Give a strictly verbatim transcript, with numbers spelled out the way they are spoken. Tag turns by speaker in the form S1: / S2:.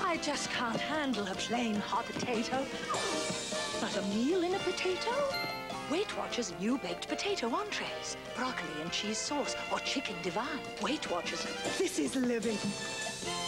S1: I just can't handle a plain hot potato. But a meal in a potato? Weight Watchers' new baked potato entrees. Broccoli and cheese sauce or chicken divine. Weight Watchers, this is living.